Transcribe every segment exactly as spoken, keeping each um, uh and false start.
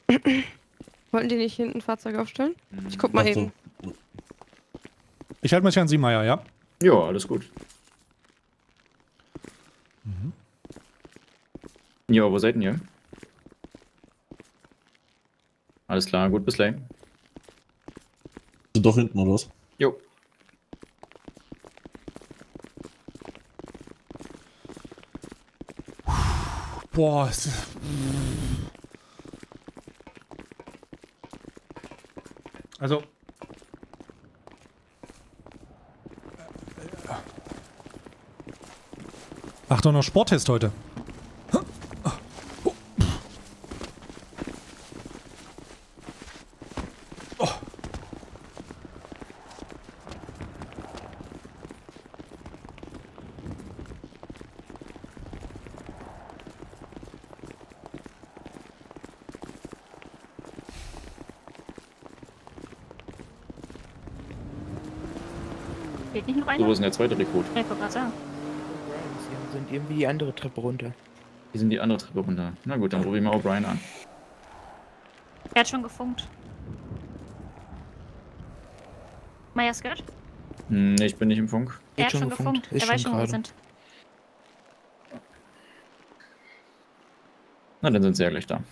Wollten die nicht hinten Fahrzeuge aufstellen? Ich guck mal Ach eben. so. Ich halte mich an Sie, Meier, ja? Ja, alles gut. Mhm. Ja, wo seid ihr? Alles klar, gut, bis gleich. Sind doch hinten, oder was? Jo. Boah, ist... Also... Achtung, noch Sporttest heute. Oh. Geht nicht noch einer? So, wo ist denn der zweite Rekrut? Ich wollte gerade sagen. Sie sind irgendwie die andere Treppe runter. Hier sind die andere Treppe runter. Na gut, dann rufe ich mal O'Brien an. Er hat schon gefunkt. Meyers gehört? Hm, nee, ich bin nicht im Funk. Er Geht hat schon schon gefunkt, gefunkt. ist Er weiß schon schon, wo wir gerade. sind. Na, dann sind sie ja gleich da.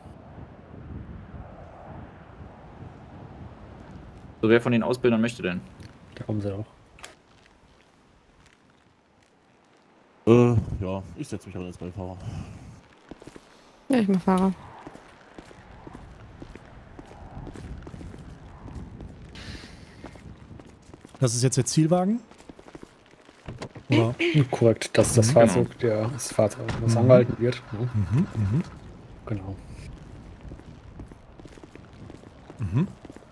So, wer von den Ausbildern möchte denn? Da kommen sie auch. Äh, ja, ich setze mich aber als Beifahrer. Ja, ich mal Fahrer. Das ist jetzt der Zielwagen? Oder? Korrekt, das ist das Genau. Fahrzeug, der, das Fahrzeug, was Mhm. angehalten wird. Ne? Mhm, mhm, Genau. mhm.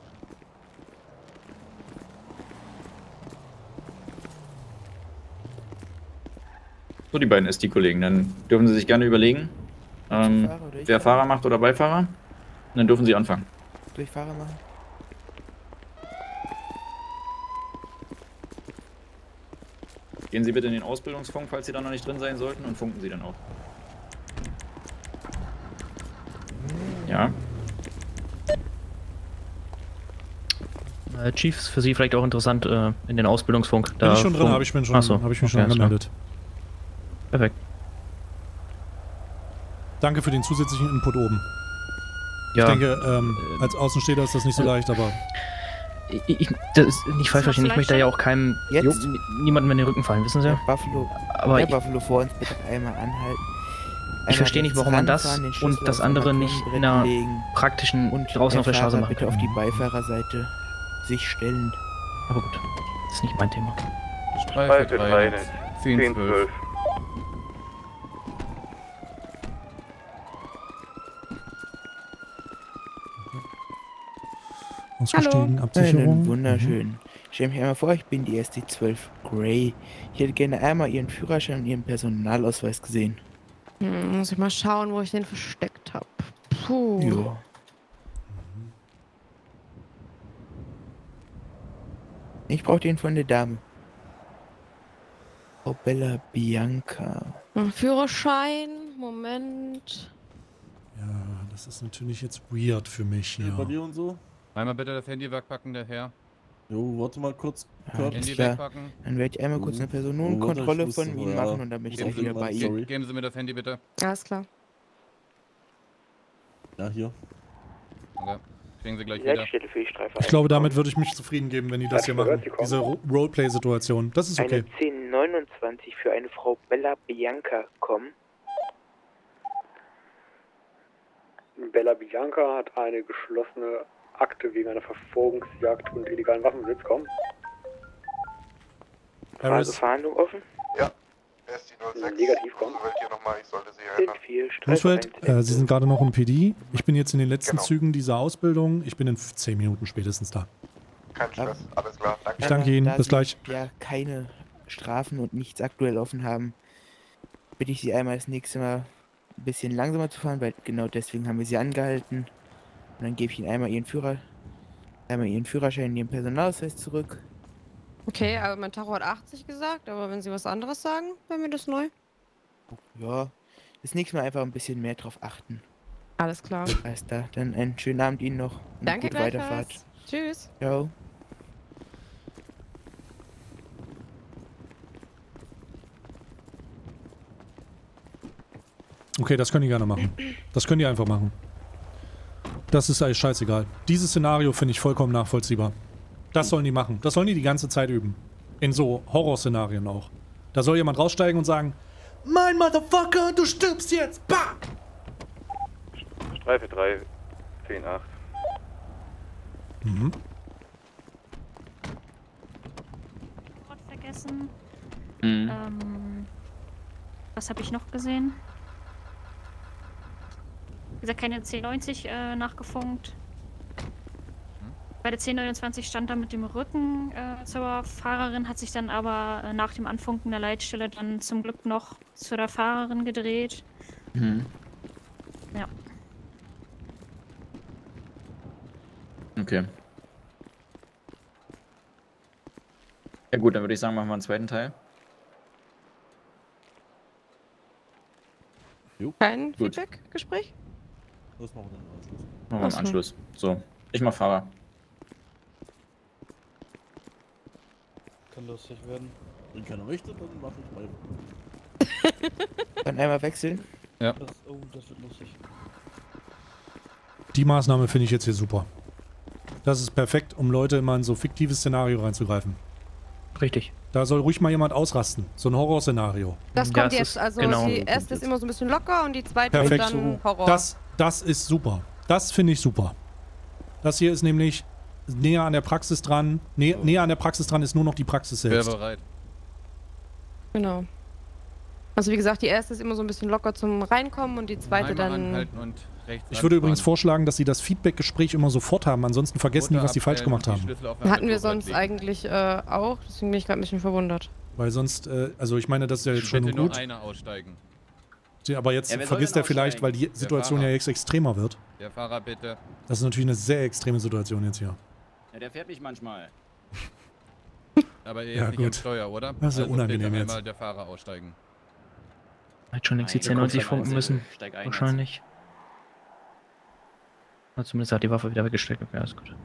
So, die beiden S D-Kollegen. Dann dürfen sie sich gerne überlegen, ähm, Fahrer oder ich wer Fahrer? Fahrer macht oder Beifahrer. Und dann dürfen sie anfangen. Soll ich Fahrer machen? Gehen Sie bitte in den Ausbildungsfunk, falls Sie da noch nicht drin sein sollten, und funken Sie dann auch. Ja. Äh, Chief, ist für Sie vielleicht auch interessant äh, in den Ausbildungsfunk. Da Bin ich schon drin, fun- habe ich, bin schon, Ach so, hab ich mich okay, schon alles klar. angemeldet. Perfekt. Danke für den zusätzlichen Input oben. Ja, Ich denke, ähm, als Außenstehender ist das nicht so leicht, aber ich, ich, das ist nicht falsch verstehen. Ich vielleicht möchte da ja schon? auch keinem, Jetzt? Jo, niemandem in den Rücken fallen, wissen Sie? Der Buffalo, Aber der ich, Buffalo vor uns bitte einmal anhalten. ich Einmal verstehe nicht, rechts warum man das ranfahren, den und Schlüssel das aufs andere nicht Armaturenbrett in einer legen praktischen und draußen auf der Fahrer Straße machen bitte kann. auf die Beifahrerseite sich stellen. Aber gut, das ist nicht mein Thema. drei für drei, zehn zwölf. ausgestiegen, Einen Absicherung. wunderschön. Stell mich einmal vor, ich bin die S D zwölf Grey. Ich hätte gerne einmal Ihren Führerschein und Ihren Personalausweis gesehen. Hm, muss ich mal schauen, wo ich den versteckt habe. Puh. Ja. Ich brauche den von der Dame. Frau Bella Bianca. Hm, Führerschein, Moment. Ja, das ist natürlich jetzt weird für mich hier. Bei dir und so? Einmal bitte das Handy wegpacken, der Herr. Jo, warte mal kurz. Ja, Kurt. alles Handy klar. wegpacken. Dann werde ich einmal kurz eine Oh, warte, Personenkontrolle ich von muss- Ihnen ja. machen und dann bin ich Geben gleich Sie wieder mal- bei Ihnen. sorry. Geben Sie mir das Handy bitte. Alles klar. Ja, hier. Danke. Kriegen Sie gleich wieder. Leitstelle für die Streife. Ich glaube, damit würde ich mich zufrieden geben, wenn die das hier machen. Diese Ro- Roleplay-Situation. Das ist okay. Eine zehn neunundzwanzig für eine Frau Bella Bianca kommen. Bella Bianca hat eine geschlossene Akte wegen einer Verfolgungsjagd und illegalen Waffenbesitz kommen. Also Harris, Verhandlung offen. S D null sechs. Negativ kommen. Roosevelt hier nochmal, ich sollte Sie Sind erinnern. vier Streife Roosevelt, äh, Sie sind gerade noch im P D. Ich bin jetzt in den letzten Genau. Zügen dieser Ausbildung. Ich bin in zehn Minuten spätestens da. Kein Stress, alles klar, danke. Ich danke Ihnen. Da Bis Sie gleich. ja keine Strafen und nichts aktuell offen haben, bitte ich Sie einmal das nächste Mal ein bisschen langsamer zu fahren, weil genau deswegen haben wir Sie angehalten. Und dann gebe ich Ihnen einmal Ihren Führer, einmal Ihren Führerschein und Ihren Personalausweis zurück. Okay, aber mein Tacho hat achtzig gesagt, aber wenn Sie was anderes sagen, wäre mir das neu. Ja, das nächste Mal einfach ein bisschen mehr drauf achten. Alles klar. Alles klar, dann einen schönen Abend Ihnen noch. Und Danke gute Weiterfahrt. gleichfalls. Tschüss. Ciao. Okay, das können die gerne machen. Das können die einfach machen. Das ist eigentlich scheißegal. Dieses Szenario finde ich vollkommen nachvollziehbar. Das sollen die machen. Das sollen die die ganze Zeit üben. In so Horrorszenarien auch. Da soll jemand raussteigen und sagen, mein Motherfucker, du stirbst jetzt! Bah! Streife drei, zehn acht. Mhm. Wort vergessen. Mhm. Ähm, was habe ich noch gesehen? Wie gesagt, keine zehn neunzig äh, nachgefunkt. Bei der zehn neunundzwanzig stand da mit dem Rücken äh, zur Fahrerin, hat sich dann aber äh, nach dem Anfunken der Leitstelle dann zum Glück noch zu der Fahrerin gedreht. Mhm. Ja. Okay. Ja gut, dann würde ich sagen, machen wir einen zweiten Teil. Kein Gut. Feedback-Gespräch? Das machen wir dann im Anschluss. Machen wir im Ach so. Anschluss. So, ich mach Fahrer. Kann lustig werden. Wenn keiner möchte, dann mache ich mal. Dann einmal wechseln. Ja. Das, oh, das wird lustig. Die Maßnahme finde ich jetzt hier super. Das ist perfekt, um Leute immer in so fiktives Szenario reinzugreifen. Richtig. Da soll ruhig mal jemand ausrasten. So ein Horrorszenario. Das Ja, kommt es jetzt. ist Also genau die so erste kommt ist jetzt. immer so ein bisschen locker und die zweite Perfekt. ist dann Horror. Das, das ist super. Das finde ich super. Das hier ist nämlich näher an der Praxis dran. Nä So. Näher an der Praxis dran ist nur noch die Praxis Wer selbst. bereit? Genau. Also wie gesagt, die erste ist immer so ein bisschen locker zum Reinkommen und die zweite Einmal dann... anhalten und rechts Ich würde übrigens ranfahren. vorschlagen, dass sie das Feedback-Gespräch immer sofort haben. Ansonsten vergessen die, Motor was die falsch abstellen gemacht und die haben. Schlüssel auf ein Hatten wir Motorrad sonst legen. eigentlich äh, auch, deswegen bin ich gerade ein bisschen verwundert. Weil sonst, äh, also ich meine, das ist ja jetzt schön Bitte und nur gut. einer aussteigen. Aber jetzt Ja, wer soll vergisst denn er vielleicht, weil aussteigen? die Situation ja Fahrer. jetzt extremer wird. Der Fahrer bitte. Das ist natürlich eine sehr extreme Situation jetzt hier. Ja, der fährt mich manchmal. Aber er Ja, ist nicht am gut. Steuer, oder? Das ist ja Also unangenehm bitte jetzt. einmal der Fahrer aussteigen. Hätte schon längst die Nein, zehn neunzig steig funken ein, müssen. Steig ein. Wahrscheinlich. Na, zumindest hat die Waffe wieder weggesteckt. Okay, alles gut.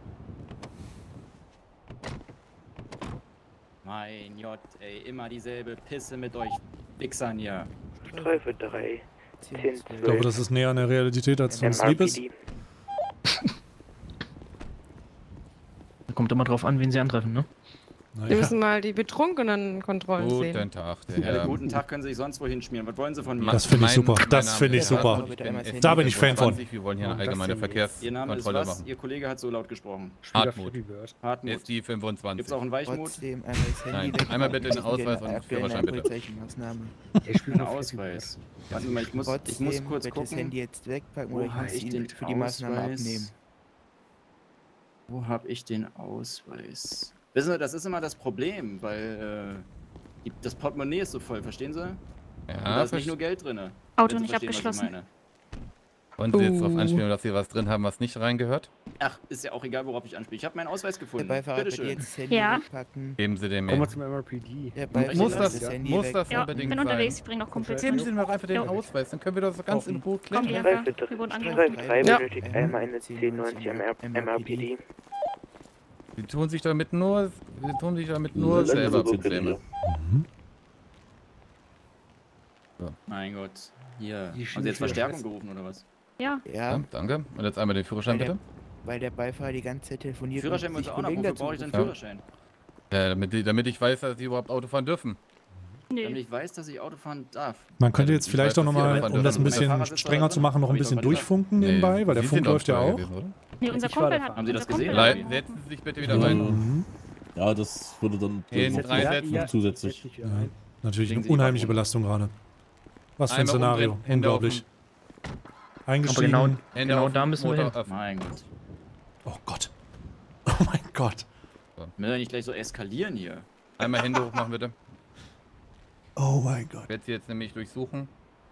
Mein Gott, ey, immer dieselbe Pisse mit euch Wichsern hier. Streife drei, zehn, Ich glaube, das ist näher an der Realität, als uns lieb ist. Kommt immer drauf an, wen sie antreffen, ne? Wir Naja. müssen mal die betrunkenen Kontrollen sehen. Guten Tag, der Ja, Herr. guten Tag können Sie sich sonst wohin schmieren. Was wollen Sie von mir? Das finde ich Mein- super. mein Das Name finde ich ist super. Hartmut, ich bin S Da bin ich Fan von. Wir wollen hier eine Und das allgemeine sind jetzt- Ihr Name ist Verkehrskontrolle was? machen. Ihr Kollege hat so laut gesprochen. Hartmut. Hartmut. S D fünfundzwanzig. Gibt's auch einen Weichmut? Trotzdem einmal das Handy Nein, weg. einmal bitte den Wir Ausweis sind und aktuell in Führerschein einer bitte. polizeilichen Maßnahme. Einen Ausweis. Warte mal, ich muss, ich Trotzdem muss kurz bitte das gucken. Handy jetzt wegpacken Wo oder ich hab muss ich ihn den für die Maßnahme Ausweis? abnehmen. Wo habe ich den Ausweis? Wissen Sie, das ist immer das Problem, weil äh, die, das Portemonnaie ist so voll, verstehen Sie? Und da Ja, ist nicht nur Geld drin. Auto nicht abgeschlossen. wollen Sie jetzt darauf Uh. anspielen, dass Sie was drin haben, was nicht reingehört? Ach, ist ja auch egal, worauf ich anspiele. Ich habe meinen Ausweis Der gefunden. Beifahrer Bitte bitte schön. jetzt das Handy Ja. wegpacken. Geben Sie dem Kommen wir mir. zum M R P D. Der Muss Beifahrer Muss bitte das, das Handy muss weg. das Ja, unbedingt bin sein? unterwegs, ich bring noch Kumpels Geben mit. Sie mir doch einfach den Ja. Ausweis, dann können wir das ganz in Ruhe Kommt klären. ihr einfach, wir wurden angerufen. drei Ja. benötigt einmal eine zehn neunzig M R P D. Sie tun sich damit nur, Sie tun sich damit nur Lassen Sie selber so bitte, Probleme. Mhm. Mein Gott. Hier. Die Haben Sie jetzt Verstärkung gerufen oder was? Ja, Ja, Ja, danke. Und jetzt einmal den Führerschein Weil der- bitte. weil der Beifahrer die ganze Zeit telefoniert Führerschein und wollen sich Sie auch noch. Kollegen Wofür dazu brauche ich denn Ja. Führerschein? Ja, damit, die- damit ich weiß, dass Sie überhaupt Auto fahren dürfen. Damit nee. ich weiß, dass ich Auto fahren darf. Man könnte Ja, jetzt ich vielleicht weiß, auch dass Sie nochmal, Autofahren um das ein dürfen. bisschen Mein Fahrer sitzt strenger da zu machen, noch ein drin. bisschen Hab ich doch durchfunken nebenbei, weil der Sie Funk sind auch läuft ja Steuer auch. gewesen, oder? Nee, unser Ich war Kumpel da hat. Haben Sie das unser Kumpel gesehen? hat Leid, angerufen. setzen Sie sich bitte wieder rein. Mhm. Ja, das würde dann In noch drei noch Sätzen. zusätzlich. Ja. Natürlich Legen eine Sie die unheimliche Waffe Belastung gerade. Was für ein Einmal Szenario. umdrehen, Hände auf Unglaublich. Aber Eingestiegen. genau, Hände genau auf da den müssen wir hin. Motor öffnen. Mein Gott. Oh Gott. Oh mein Gott. Wir müssen ja nicht gleich so eskalieren hier. Einmal Hände hoch machen bitte. Oh mein Gott. Ich werde Sie jetzt nämlich durchsuchen.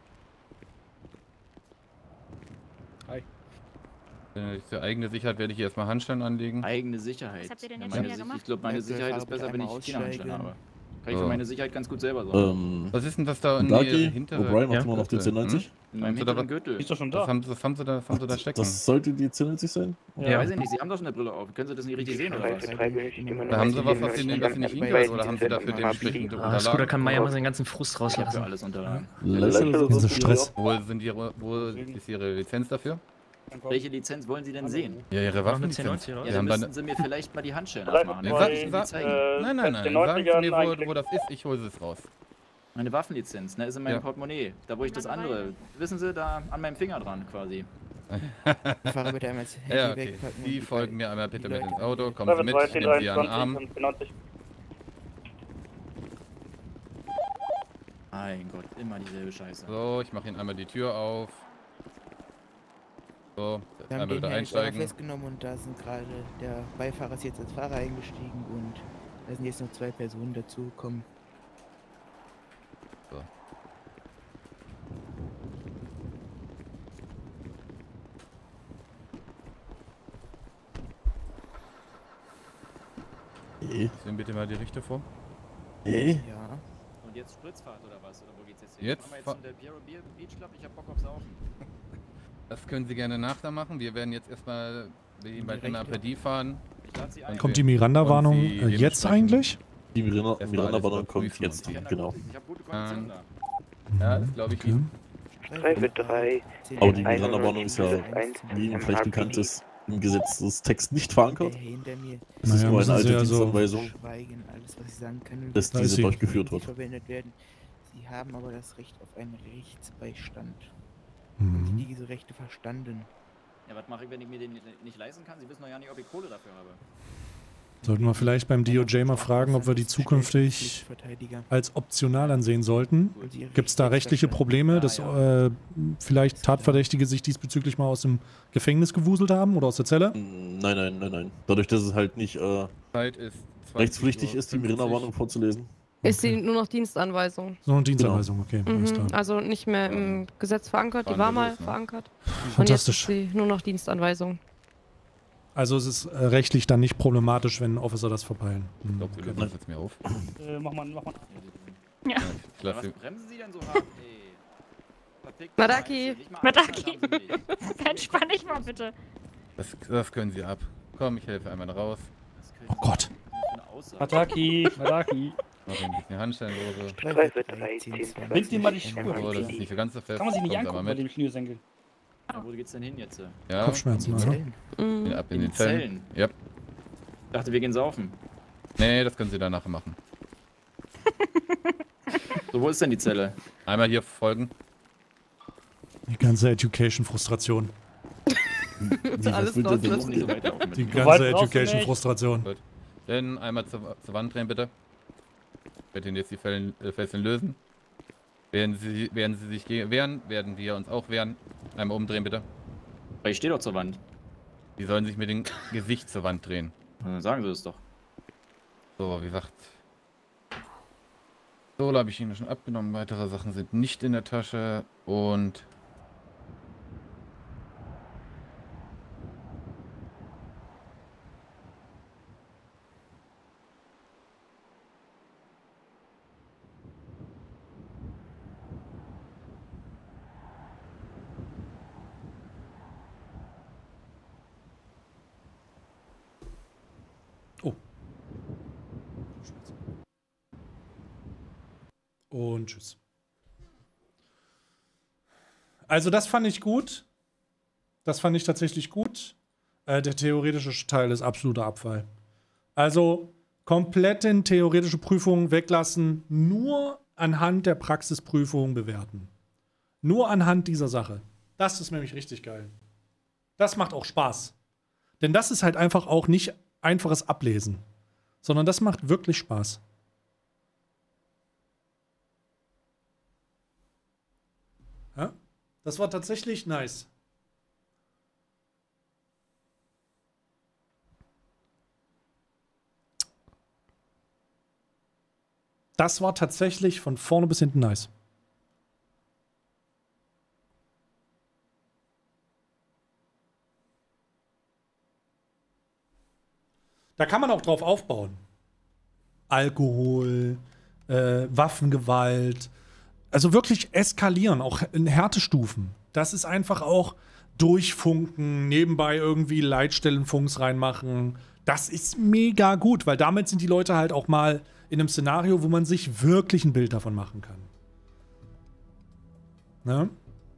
Hi. Äh, Für eigene Sicherheit werde ich hier erstmal Handschellen anlegen. Eigene Sicherheit. Was habt ihr denn Ja, jetzt meine schon wieder Sich- gemacht? Ich glaube, meine Ja, Sicherheit ist Fahrer besser, wenn einmal ich keine Handschellen aussteigen. habe. Kann ich So. für meine Sicherheit ganz gut selber sorgen. Ähm, Was ist denn das da in die Daki, hintere? O'Brien, Ja, warte mal auf den Hm? zehn neunzig. In meinem Haben Sie da hinteren was- Gürtel. Ist doch schon Was da. haben, was haben Sie da, was haben Sie da stecken? Das sollte die zehnhundertzig sein? Ja, weiß ich nicht, Sie haben doch schon eine Brille auf. Können Sie das nicht richtig sehen oder was? Da haben Sie was, was Sie was Sie nicht hinweisen oder haben Sie dafür dementsprechend Ah, Scooter kann Meier mal seinen ganzen Frust Für rauslassen. alles Unterlagen. Lächeln oder Diese sonst Stress. Wo sind Ihre, wo ist Ihre Lizenz dafür? Welche Lizenz wollen Sie denn sehen? Ja, Ihre Noch eine Waffenlizenz. zehn neunzig, oder? Ja, Sie dann haben dann, müssten Sie mir vielleicht mal die Handschellen Drei, abmachen. Nee, Dann zwei, kann ich Ihnen die zeigen. äh, nein, nein, nein. den Sagen Sie mir, wo, neunzigern wo das ist, ich hole es raus. Meine Waffenlizenz, ne, ist in meinem Ja. Portemonnaie. Da wo ich das andere, wissen Sie, da an meinem Finger dran quasi. Ich fahre bitte einmal das Handy Ja, okay. wegpacken Sie und folgen mir einmal bitte die mit Leute- ins Auto, kommen Sie mit, ich nehme Sie an den Arm. Mein Gott, immer dieselbe Scheiße. So, ich mache Ihnen einmal die Tür auf. So, Wir haben einmal den wieder Herrn jetzt einmal einsteigen. festgenommen und da sind gerade, der Beifahrer ist jetzt als Fahrer eingestiegen und da sind jetzt noch zwei Personen dazugekommen. So. Nee. Sehen bitte mal die Richter vor. Nee. Ja. Und jetzt Spritzfahrt oder was? Oder wo geht's jetzt hin? Jetzt Fahren wir fa- jetzt in der Piero Beer Beach Club? Ich hab Bock auf Saufen. Das können Sie gerne nachher machen. Wir werden jetzt erstmal wie bei M A P D fahren. Ich lade Sie ein. Kommt die Miranda-Warnung Und die äh, jetzt dementsprechend- eigentlich? Die Miranda- Erstmal Miranda-Warnung alles kommt überprüfen jetzt. und Ich hab Genau. gute- Ich hab gute Konditionen Ähm, da. Ja, das glaube ich Okay. nicht. drei für drei. Aber die Miranda-Warnung ist ja, eins, wie Ihnen M vielleicht H P D. bekannt ist, im Gesetzestext nicht Der verankert. hinter mir. Das ist Naja, nur müssen eine Sie alte ja so- Dienstanweisung, Schweigen, alles was ich sagen kann. dass Da ist diese sie. durchgeführt die wird. verwendet werden. Sie haben aber das Recht auf einen Rechtsbeistand. Mhm. Diese Rechte verstanden. Ja, was mache ich, wenn ich mir den nicht leisten kann? Sie wissen doch ja nicht, ob ich Kohle dafür habe. Sollten wir vielleicht beim D O J mal fragen, ob wir die zukünftig Pflichtverteidiger. als optional ansehen sollten. Und sie Gibt es da rechtliche Probleme, Ja, dass ja. äh, vielleicht Tatverdächtige sich diesbezüglich mal aus dem Gefängnis gewuselt haben oder aus der Zelle? Nein, nein, nein, nein. Dadurch, dass es halt nicht äh, Zeit ist rechtspflichtig ist, die Miranda-Warnung vorzulesen. Ist Okay. sie nur noch Dienstanweisung. So eine Dienstanweisung, okay, alles Mhm. klar. Also nicht mehr im Gesetz verankert, die fahren war wir mal los, ne? verankert. Und Fantastisch. jetzt ist sie nur noch Dienstanweisung. Also es ist äh, rechtlich dann nicht problematisch, wenn Officer das verpeilen. Ich Mhm, glaube, Sie okay. lösen das jetzt mir auf. Äh, mach mal, mach mal. Ja, ich Was lasse bremsen Sie denn so hart, ey? Verfickt Madaki. Scheiße, nicht mal Madaki. Anstand haben Sie nicht. Entspann dich mal bitte. das, das können Sie ab. Komm, ich helfe einmal raus. Das können Oh Gott. Sie- das ist eine Aussage. Mataki, Mataki. Mach ein bisschen Handstellenlose. drei für drei, zehn, zwanzig. Bind dir mal die Schuhe. Oh, das ist nicht so ganz so fest. Kann man sich nicht Kommen Sie angucken mal bei mit. dem Schnürsenkel. Ja, wo geht's denn hin jetzt? Ja, Kopfschmerzen, oder? Zellen. Mhm. Ja, ab in, In die die Zellen. Zellen? Ja. Ich dachte, wir gehen saufen. Nee, das können Sie danach machen. So, wo ist denn die Zelle? Einmal hier folgen. Die ganze Education-Frustration. Die Alles wird denn- rauslassen. Nicht so weit laufen mit Die mir. ganze brauchst du nicht. Education-Frustration. Dann einmal zur, zur Wand drehen, bitte. Ich werde Ihnen jetzt die Fällen, äh, Fesseln lösen. Werden Sie, werden Sie sich ge- wehren, werden wir uns auch wehren. Einmal umdrehen, bitte. Aber ich stehe doch zur Wand. Die sollen sich mit dem Gesicht zur Wand drehen. Dann sagen Sie es doch. So, wie gesagt. So, habe ich Ihnen schon abgenommen. Weitere Sachen sind nicht in der Tasche. Und Und tschüss. Also das fand ich gut. Das fand ich tatsächlich gut. Äh, der theoretische Teil ist absoluter Abfall. Also kompletten theoretische Prüfungen weglassen, nur anhand der Praxisprüfung bewerten. Nur anhand dieser Sache. Das ist nämlich richtig geil. Das macht auch Spaß. Denn das ist halt einfach auch nicht einfaches Ablesen, sondern das macht wirklich Spaß. Ja? Das war tatsächlich nice. Das war tatsächlich von vorne bis hinten nice. Da kann man auch drauf aufbauen. Alkohol, äh, Waffengewalt, also wirklich eskalieren, auch in Härtestufen. Das ist einfach auch durchfunken, nebenbei irgendwie Leitstellenfunks reinmachen. Das ist mega gut, weil damit sind die Leute halt auch mal in einem Szenario, wo man sich wirklich ein Bild davon machen kann. Ne?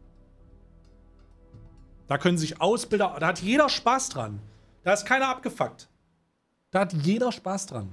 Da können sich Ausbilder, da hat jeder Spaß dran. Da ist keiner abgefuckt. Da hat jeder Spaß dran.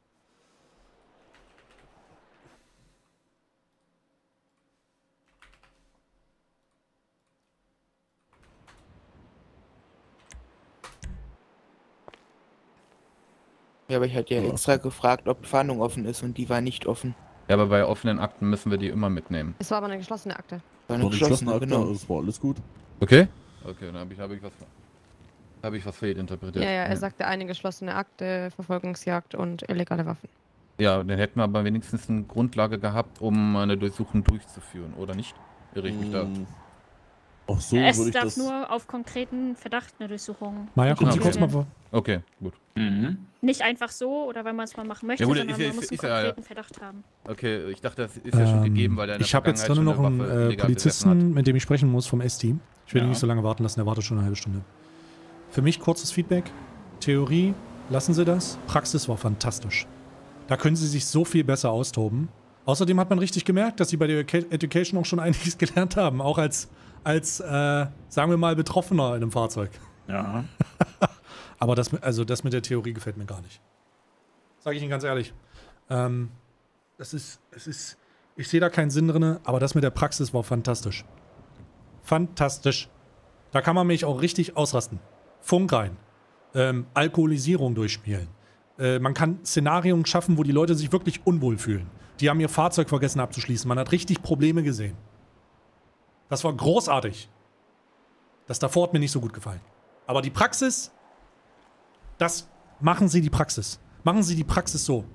Ja, aber ich hatte ja extra gefragt, ob Fahndung offen ist und die war nicht offen. Ja, aber bei offenen Akten müssen wir die immer mitnehmen. Es war aber eine geschlossene Akte. War eine War eine geschlossene, geschlossene Akte, genau. es war alles gut. Okay? Okay, dann habe ich, hab ich was habe ich was fehlinterpretiert. Ja, ja, er sagte eine geschlossene Akte, Verfolgungsjagd und illegale Waffen. Ja, dann hätten wir aber wenigstens eine Grundlage gehabt, um eine Durchsuchung durchzuführen, oder nicht? Irre ich mich da? Mm. Auch so es würde ich darf das... nur auf konkreten Verdacht eine Durchsuchung. Maja, kommen Sie Okay. kurz mal vor. Okay, gut. Mhm. Nicht einfach so oder wenn man es mal machen möchte, Ja, gut, sondern ist ja- man muss ist- einen ist ja- konkreten Verdacht haben. Okay, ich dachte, das ist ja schon Ähm, gegeben, weil er in der ich habe jetzt drin Vergangenheit noch schon einen eine Waffe äh, illegal besessen Polizisten, mit dem ich sprechen muss vom S-Team. Ich will ihn Ja. nicht so lange warten lassen, er wartet schon eine halbe Stunde. Für mich kurzes Feedback. Theorie, lassen Sie das. Praxis war fantastisch. Da können Sie sich so viel besser austoben. Außerdem hat man richtig gemerkt, dass Sie bei der Edu- Education auch schon einiges gelernt haben. Auch als, als äh, sagen wir mal, Betroffener in einem Fahrzeug. Ja. Aber das, also das mit der Theorie gefällt mir gar nicht. Sage ich Ihnen ganz ehrlich. Ähm, das ist, es ist, ich sehe da keinen Sinn drin, aber das mit der Praxis war fantastisch. Fantastisch. Da kann man mich auch richtig ausrasten. Funk rein. Ähm, Alkoholisierung durchspielen. Äh, man kann Szenarien schaffen, wo die Leute sich wirklich unwohl fühlen. Die haben ihr Fahrzeug vergessen abzuschließen. Man hat richtig Probleme gesehen. Das war großartig. Das davor hat mir nicht so gut gefallen. Aber die Praxis, das machen Sie die Praxis. Machen Sie die Praxis so.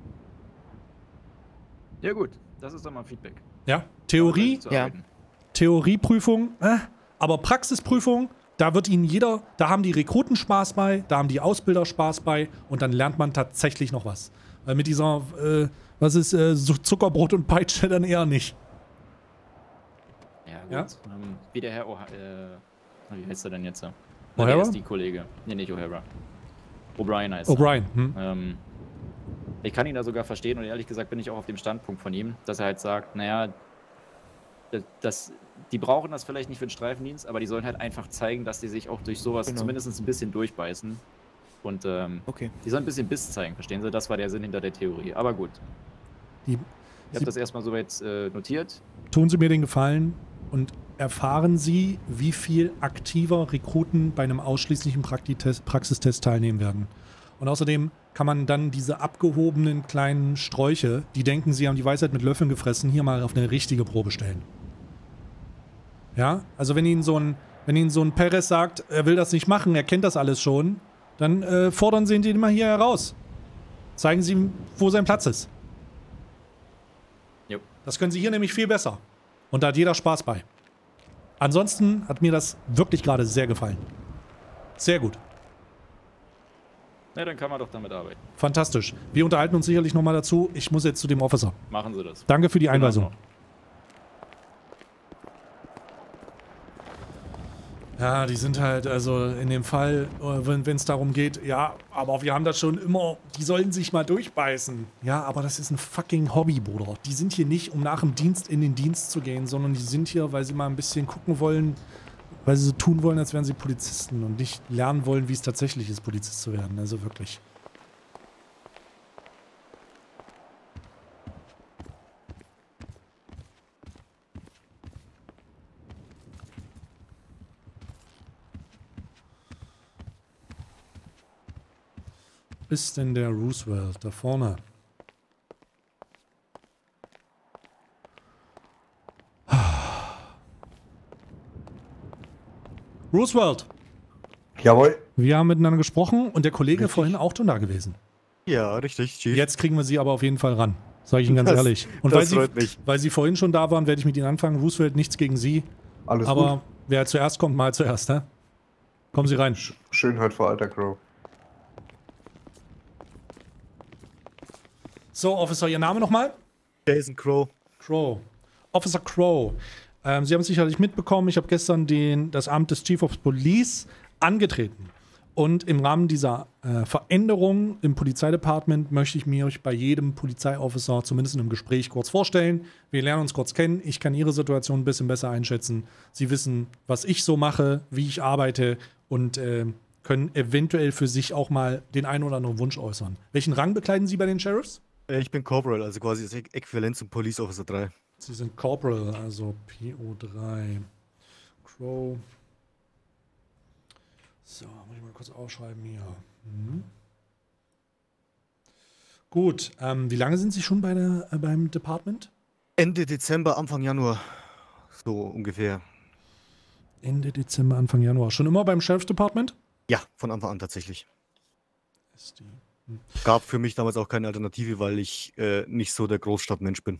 Ja gut, das ist doch mal Feedback. Ja, Theorie, Zu Ja. arbeiten. Theorieprüfung, äh, aber Praxisprüfung, da wird Ihnen jeder, da haben die Rekruten Spaß bei, da haben die Ausbilder Spaß bei und dann lernt man tatsächlich noch was. Weil mit dieser, äh, was ist, äh, so Zuckerbrot und Peitsche dann eher nicht. Ja, gut. Ja? Ähm, wie der Herr O'Hara, äh, wie heißt er denn jetzt? Na, O'Hara? der ist die Kollege. Nee, nicht O'Hara. O'Brien heißt er. O'Brien, hm? Ähm, ich kann ihn da sogar verstehen und ehrlich gesagt bin ich auch auf dem Standpunkt von ihm, dass er halt sagt, naja, das, das, die brauchen das vielleicht nicht für den Streifendienst, aber die sollen halt einfach zeigen, dass die sich auch durch sowas Genau. zumindest ein bisschen durchbeißen. Und ähm, Okay. die sollen ein bisschen Biss zeigen, verstehen Sie? Das war der Sinn hinter der Theorie. Aber gut, Die, ich Sie- habe das erstmal soweit äh, notiert. Tun Sie mir den Gefallen und erfahren Sie, wie viel aktiver Rekruten bei einem ausschließlichen Praktitest, Praxistest teilnehmen werden. Und außerdem kann man dann diese abgehobenen kleinen Sträuche, die denken, sie haben die Weisheit mit Löffeln gefressen, hier mal auf eine richtige Probe stellen. Ja, also wenn Ihnen so ein, wenn Ihnen so ein Perez sagt, er will das nicht machen, er kennt das alles schon, dann äh, fordern Sie ihn mal hier heraus. Zeigen Sie ihm, wo sein Platz ist. Jo. Das können Sie hier nämlich viel besser. Und da hat jeder Spaß bei. Ansonsten hat mir das wirklich gerade sehr gefallen. Sehr gut. Na, dann kann man doch damit arbeiten. Fantastisch. Wir unterhalten uns sicherlich nochmal dazu. Ich muss jetzt zu dem Officer. Machen Sie das. Danke für die Genau Einweisung. so. Ja, die sind halt, also in dem Fall, äh, wenn es darum geht, ja, aber wir haben das schon immer, die sollen sich mal durchbeißen. Ja, aber das ist ein fucking Hobby, Bruder. Die sind hier nicht, um nach dem Dienst in den Dienst zu gehen, sondern die sind hier, weil sie mal ein bisschen gucken wollen, weil sie so tun wollen, als wären sie Polizisten und nicht lernen wollen, wie es tatsächlich ist, Polizist zu werden. Also wirklich. Ist denn der Roosevelt da vorne? Roosevelt! Jawohl. Wir haben miteinander gesprochen und der Kollege Richtig. vorhin auch schon da gewesen. Ja, richtig, Chief. Jetzt kriegen wir sie aber auf jeden Fall ran. Sag ich Ihnen ganz Das- ehrlich. Und das weil sie, freut mich. weil sie vorhin schon da waren, werde ich mit Ihnen anfangen. Roosevelt, nichts gegen Sie. Alles aber gut. wer zuerst kommt, mal zuerst, hä? Kommen Sie rein. Schönheit vor Alter Crow. So, Officer, Ihr Name nochmal? Jason Crow. Crow. Officer Crow, ähm, Sie haben es sicherlich mitbekommen, ich habe gestern den, das Amt des Chief of Police angetreten. Und im Rahmen dieser äh, Veränderung im Polizeidepartement möchte ich mir euch bei jedem Polizeiofficer zumindest in einem Gespräch kurz vorstellen. Wir lernen uns kurz kennen. Ich kann Ihre Situation ein bisschen besser einschätzen. Sie wissen, was ich so mache, wie ich arbeite und äh, können eventuell für sich auch mal den einen oder anderen Wunsch äußern. Welchen Rang bekleiden Sie bei den Sheriffs? Ich bin Corporal, also quasi das Äquivalent zum Police Officer drei. Sie sind Corporal, also P O drei. Crow. So, muss ich mal kurz aufschreiben hier. Mhm. Gut, ähm, wie lange sind Sie schon bei der, äh, beim Department? Ende Dezember, Anfang Januar. So ungefähr. Ende Dezember, Anfang Januar. Schon immer beim Sheriff's Department? Ja, von Anfang an tatsächlich. Ist die. Hm. Gab für mich damals auch keine Alternative, weil ich äh, nicht so der Großstadtmensch bin.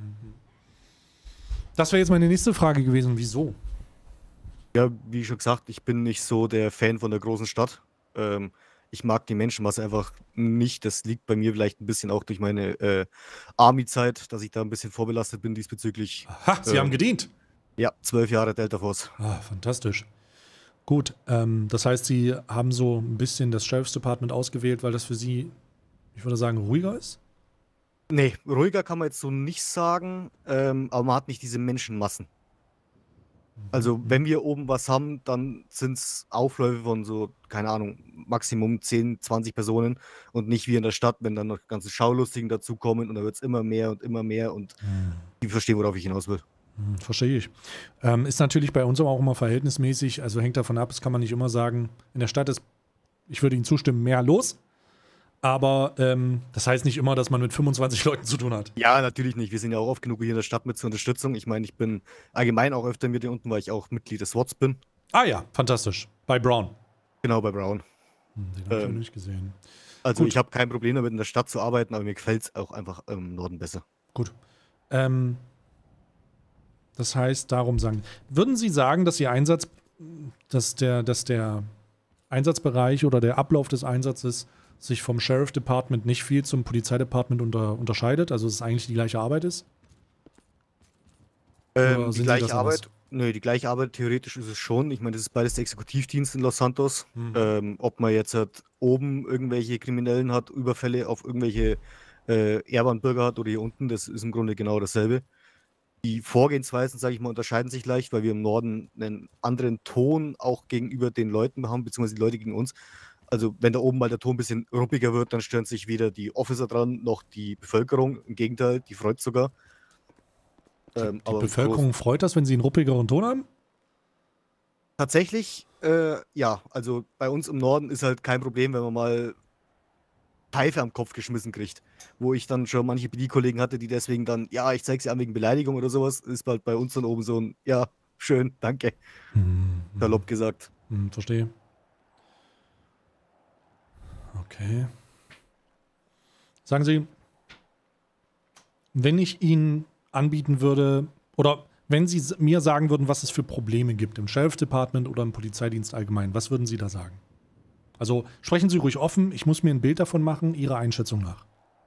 Das wäre jetzt meine nächste Frage gewesen. Wieso? Ja, wie schon gesagt, ich bin nicht so der Fan von der großen Stadt. Ähm, ich mag die Menschenmasse einfach nicht. Das liegt bei mir vielleicht ein bisschen auch durch meine äh, Army-Zeit, dass ich da ein bisschen vorbelastet bin diesbezüglich. Aha, Sie ähm, haben gedient? Ja, zwölf Jahre Delta Force. Ah, fantastisch. Gut, ähm, das heißt, Sie haben so ein bisschen das Sheriff's Department ausgewählt, weil das für Sie, ich würde sagen, ruhiger ist? Nee, ruhiger kann man jetzt so nicht sagen, ähm, aber man hat nicht diese Menschenmassen. Also, wenn wir oben was haben, dann sind es Aufläufe von so, keine Ahnung, Maximum zehn, zwanzig Personen und nicht wie in der Stadt, wenn dann noch ganze Schaulustigen dazukommen und da wird es immer mehr und immer mehr und hm. die verstehen, worauf ich hinaus will. Hm, verstehe ich. Ähm, ist natürlich bei uns aber auch immer verhältnismäßig, also hängt davon ab, das kann man nicht immer sagen. In der Stadt ist, ich würde Ihnen zustimmen, mehr los. Aber ähm, das heißt nicht immer, dass man mit fünfundzwanzig Leuten zu tun hat. Ja, natürlich nicht. Wir sind ja auch oft genug hier in der Stadt mit zur Unterstützung. Ich meine, ich bin allgemein auch öfter mit hier unten, weil ich auch Mitglied des SWATs bin. Ah ja, fantastisch. Bei Brown. Genau, bei Brown. Hm, den habe ich ähm, noch nicht gesehen. Also Gut. ich habe kein Problem damit, in der Stadt zu arbeiten, aber mir gefällt es auch einfach im Norden besser. Gut. Ähm, das heißt, darum sagen. Würden Sie sagen, dass Ihr Einsatz, dass der, dass der Einsatzbereich oder der Ablauf des Einsatzes sich vom Sheriff Department nicht viel zum Polizeidepartment unter, unterscheidet? Also dass es eigentlich die gleiche Arbeit ist? Ähm, die gleiche Arbeit? Nö, die gleiche Arbeit, theoretisch ist es schon. Ich meine, das ist beides der Exekutivdienst in Los Santos. Mhm. Ähm, ob man jetzt halt oben irgendwelche Kriminellen hat, Überfälle auf irgendwelche äh, Erbanbürger hat oder hier unten, das ist im Grunde genau dasselbe. Die Vorgehensweisen, sage ich mal, unterscheiden sich leicht, weil wir im Norden einen anderen Ton auch gegenüber den Leuten haben, beziehungsweise die Leute gegen uns. Also wenn da oben mal der Ton ein bisschen ruppiger wird, dann stören sich weder die Officer dran, noch die Bevölkerung. Im Gegenteil, die freut sogar. Ähm, Die aber Bevölkerung freut das, wenn sie einen ruppigeren Ton haben? Tatsächlich, äh, ja. Also bei uns im Norden ist halt kein Problem, wenn man mal Pfeife am Kopf geschmissen kriegt. Wo ich dann schon manche P D-Kollegen hatte, die deswegen dann, ja, ich zeige sie an wegen Beleidigung oder sowas, ist halt bei uns dann oben so ein, ja, schön, danke. Hm, Salopp gesagt. Hm, verstehe. Okay. Sagen Sie, wenn ich Ihnen anbieten würde, oder wenn Sie s- mir sagen würden, was es für Probleme gibt im Sheriff Department oder im Polizeidienst allgemein, was würden Sie da sagen? Also sprechen Sie ruhig offen, ich muss mir ein Bild davon machen, Ihrer Einschätzung nach.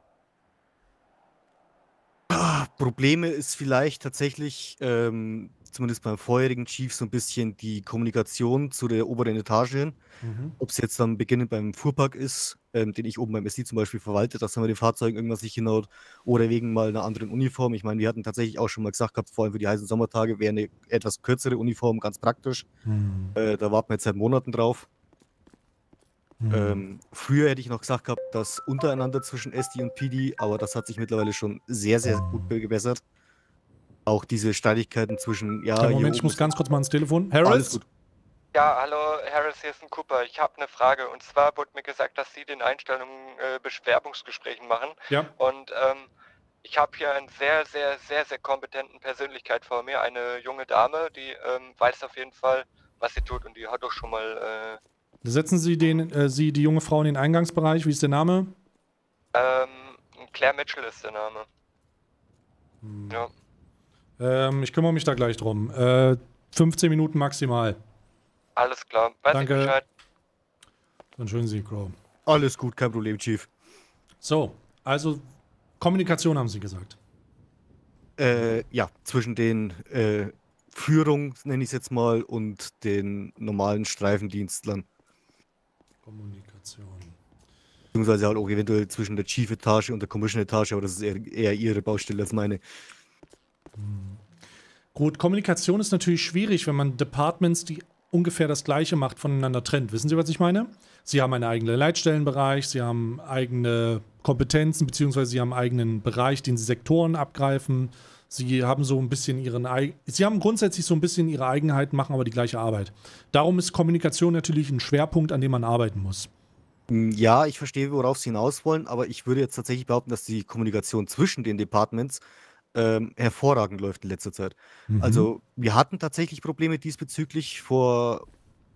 Ah, Probleme ist vielleicht tatsächlich, ähm, zumindest beim vorherigen Chief, so ein bisschen die Kommunikation zu der oberen Etage hin. Mhm. Ob es jetzt dann beginnend beim Fuhrpark ist, ähm, den ich oben beim S D zum Beispiel verwalte, dass dann mit den Fahrzeugen irgendwas nicht hinhaut, oder wegen mal einer anderen Uniform. Ich meine, wir hatten tatsächlich auch schon mal gesagt gehabt, vor allem für die heißen Sommertage wäre eine etwas kürzere Uniform ganz praktisch. Hm. Äh, da warten wir jetzt seit Monaten drauf. Hm. Ähm, früher hätte ich noch gesagt gehabt, das untereinander zwischen S D und P D, aber das hat sich mittlerweile schon sehr, sehr gut gebessert. Auch diese Streitigkeiten zwischen, ja, Ja, hier Moment, ich oben muss ist- ganz kurz mal ans Telefon. Alles Harris? gut. Ja, hallo, Harris, hier ist ein Cooper. Ich habe eine Frage. Und zwar wurde mir gesagt, dass Sie den Einstellungen äh, Bewerbungsgesprächen machen. Ja. Und ähm, ich habe hier einen sehr, sehr, sehr, sehr kompetenten Persönlichkeit vor mir. Eine junge Dame, die ähm, weiß auf jeden Fall, was sie tut. Und die hat doch schon mal... Äh, Setzen Sie, den, äh, Sie die junge Frau in den Eingangsbereich. Wie ist der Name? ähm, Claire Mitchell ist der Name. Hm. Ja. Ähm, ich kümmere mich da gleich drum. Äh, fünfzehn Minuten maximal. Alles klar. Weiß Danke. ich Bescheid. Dann schön Sie, Crow. Alles gut, kein Problem, Chief. So, also Kommunikation haben Sie gesagt. äh, ja, zwischen den äh, Führung, nenne ich es jetzt mal, und den normalen Streifendienstlern. Kommunikation. Beziehungsweise halt auch eventuell zwischen der Chief-Etage und der Commission-Etage, aber das ist eher, eher ihre Baustelle als meine. Hm. Gut, Kommunikation ist natürlich schwierig, wenn man Departments, die ungefähr das Gleiche macht, voneinander trennt. Wissen Sie, was ich meine? Sie haben einen eigenen Leitstellenbereich, Sie haben eigene Kompetenzen, beziehungsweise Sie haben einen eigenen Bereich, den Sie Sektoren abgreifen. Sie haben so ein bisschen ihren Eig Sie haben grundsätzlich so ein bisschen ihre Eigenheiten, machen aber die gleiche Arbeit. Darum ist Kommunikation natürlich ein Schwerpunkt, an dem man arbeiten muss. Ja, ich verstehe, worauf Sie hinaus wollen, aber ich würde jetzt tatsächlich behaupten, dass die Kommunikation zwischen den Departments ähm, hervorragend läuft in letzter Zeit. Mhm. Also wir hatten tatsächlich Probleme diesbezüglich vor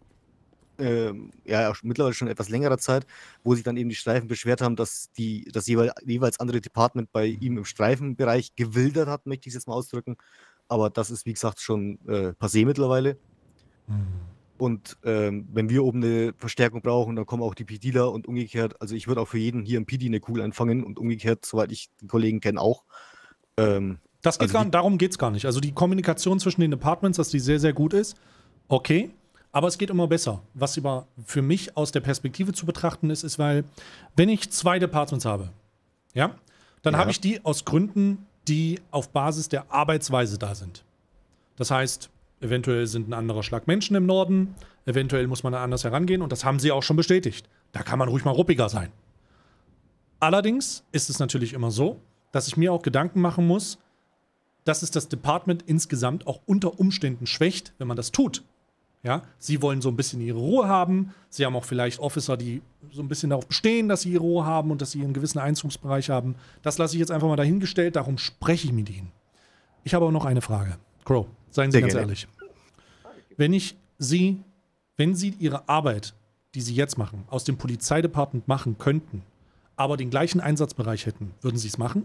ähm, ja, mittlerweile schon etwas längerer Zeit, wo sich dann eben die Streifen beschwert haben, dass die, das jeweils, jeweils andere Department bei ihm im Streifenbereich gewildert hat, möchte ich es jetzt mal ausdrücken. Aber das ist, wie gesagt, schon äh, passé mittlerweile. Mhm. Und ähm, wenn wir oben eine Verstärkung brauchen, dann kommen auch die PDler und umgekehrt. Also ich würde auch für jeden hier im P D eine Kugel einfangen und umgekehrt, soweit ich die Kollegen kenne, auch. Ähm, das geht also gar, die, darum geht es gar nicht. Also die Kommunikation zwischen den Departments, dass die sehr, sehr gut ist, okay. Aber es geht immer besser. Was aber für mich aus der Perspektive zu betrachten ist, ist, weil, wenn ich zwei Departments habe, ja, dann Ja. habe ich die aus Gründen, die auf Basis der Arbeitsweise da sind. Das heißt, eventuell sind ein anderer Schlag Menschen im Norden, eventuell muss man da anders herangehen und das haben sie auch schon bestätigt. Da kann man ruhig mal ruppiger sein. Allerdings ist es natürlich immer so, dass ich mir auch Gedanken machen muss, dass es das Department insgesamt auch unter Umständen schwächt, wenn man das tut. Ja, sie wollen so ein bisschen ihre Ruhe haben. Sie haben auch vielleicht Officer, die so ein bisschen darauf bestehen, dass sie ihre Ruhe haben und dass sie einen gewissen Einzugsbereich haben. Das lasse ich jetzt einfach mal dahingestellt. Darum spreche ich mit ihnen. Ich habe aber noch eine Frage. Crow, seien Sie Sehr ganz gerne. ehrlich. Wenn ich Sie, wenn Sie Ihre Arbeit, die Sie jetzt machen, aus dem Polizeidepartement machen könnten, aber den gleichen Einsatzbereich hätten, würden Sie es machen?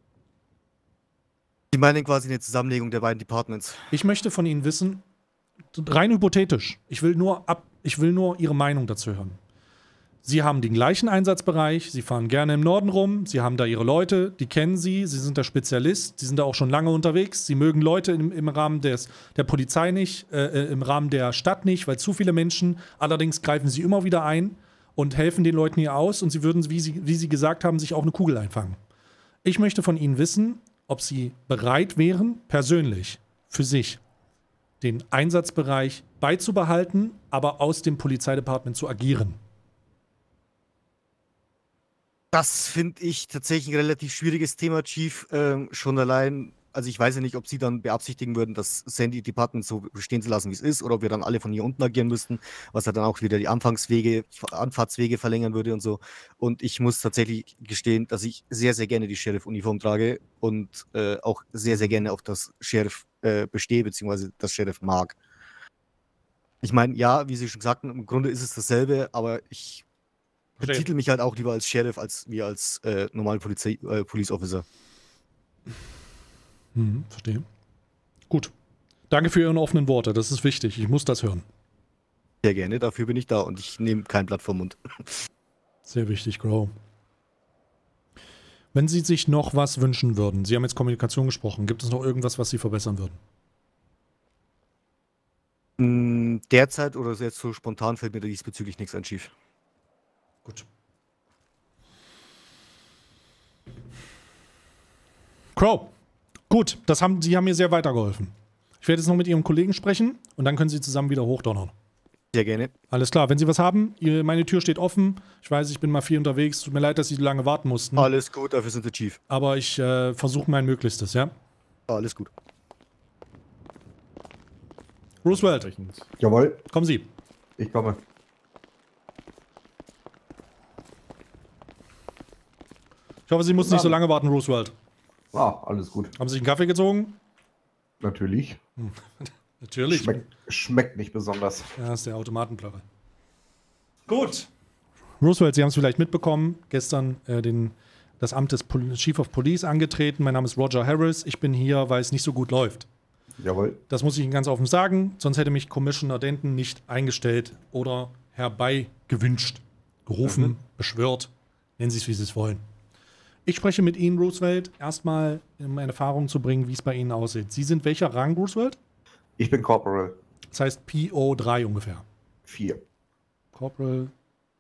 Sie meinen quasi eine Zusammenlegung der beiden Departments. Ich möchte von Ihnen wissen, rein hypothetisch, ich will nur ab, ich will nur Ihre Meinung dazu hören. Sie haben den gleichen Einsatzbereich, Sie fahren gerne im Norden rum, Sie haben da Ihre Leute, die kennen Sie, Sie sind der Spezialist, Sie sind da auch schon lange unterwegs, Sie mögen Leute im, im Rahmen des, der Polizei nicht, äh, im Rahmen der Stadt nicht, weil zu viele Menschen, allerdings greifen Sie immer wieder ein und helfen den Leuten hier aus und Sie würden, wie Sie, wie Sie gesagt haben, sich auch eine Kugel einfangen. Ich möchte von Ihnen wissen, ob Sie bereit wären, persönlich, für sich, den Einsatzbereich beizubehalten, aber aus dem Polizeidepartement zu agieren. Das finde ich tatsächlich ein relativ schwieriges Thema, Chief. Ähm, schon allein, also ich weiß ja nicht, ob Sie dann beabsichtigen würden, das Sandy Department so stehen zu lassen, wie es ist, oder ob wir dann alle von hier unten agieren müssten, was ja dann auch wieder die Anfangswege, Anfahrtswege verlängern würde und so. Und ich muss tatsächlich gestehen, dass ich sehr, sehr gerne die Sheriff-Uniform trage und äh, auch sehr, sehr gerne auf das Sheriff äh, bestehe, beziehungsweise das Sheriff mag. Ich meine, ja, wie Sie schon sagten, im Grunde ist es dasselbe, aber ich Verstehe. betitel mich halt auch lieber als Sheriff als wie als äh, normalen Polizei, äh, Police Officer. Hm, verstehe. Gut. Danke für Ihre offenen Worte. Das ist wichtig. Ich muss das hören. Sehr gerne, dafür bin ich da und ich nehme kein Blatt vom Mund. Sehr wichtig, Crow. Wenn Sie sich noch was wünschen würden, Sie haben jetzt Kommunikation gesprochen, gibt es noch irgendwas, was Sie verbessern würden? Mm, Derzeit oder jetzt so spontan fällt mir diesbezüglich nichts ein, Chief. Gut. Crow, gut, das haben, Sie haben mir sehr weitergeholfen. Ich werde jetzt noch mit Ihrem Kollegen sprechen und dann können Sie zusammen wieder hochdonnern. Sehr gerne. Alles klar, wenn Sie was haben, ihr, meine Tür steht offen. Ich weiß, ich bin mal viel unterwegs. Tut mir leid, dass Sie so lange warten mussten. Alles gut, dafür sind Sie Chief. Aber ich äh, versuche mein Möglichstes, ja? Alles gut. Roosevelt. Jawohl. Kommen Sie. Ich komme. Ich hoffe, Sie mussten nicht so lange warten, Roosevelt. Ah, alles gut. Haben Sie sich einen Kaffee gezogen? Natürlich. Hm. Natürlich. Schmeckt, schmeckt nicht besonders. Ja, ist der Automatenplörre. Gut. Roosevelt, Sie haben es vielleicht mitbekommen, gestern äh, den, das Amt des Pol Chief of Police angetreten. Mein Name ist Roger Harris. Ich bin hier, weil es nicht so gut läuft. Jawohl. Das muss ich Ihnen ganz offen sagen, sonst hätte mich Commissioner Denton nicht eingestellt oder herbeigewünscht, gerufen, Mhm. beschwört. Nennen Sie es, wie Sie es wollen. Ich spreche mit Ihnen, Roosevelt, erstmal, um eine Erfahrung zu bringen, wie es bei Ihnen aussieht. Sie sind welcher Rang, Roosevelt? Ich bin Corporal. Das heißt P O drei ungefähr. Vier. Corporal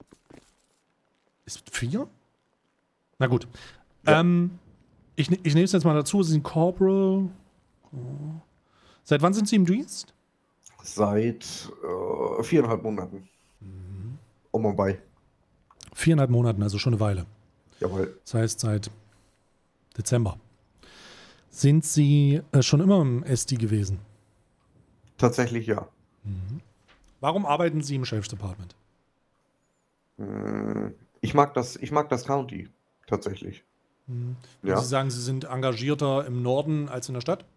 ist vier? Na gut. Ja. Ähm, ich ich nehme es jetzt mal dazu, Sie sind Corporal. Oh. Seit wann sind Sie im Dienst? Seit äh, viereinhalb Monaten. Mhm. Um und bei. Viereinhalb Monaten, also schon eine Weile. Jawohl. Das heißt seit Dezember. Sind Sie äh, schon immer im S D gewesen? Tatsächlich ja. Mhm. Warum arbeiten Sie im Sheriff's Department? Ich mag das, ich mag das County, tatsächlich. Mhm. Ja. Sie sagen, Sie sind engagierter im Norden als in der Stadt?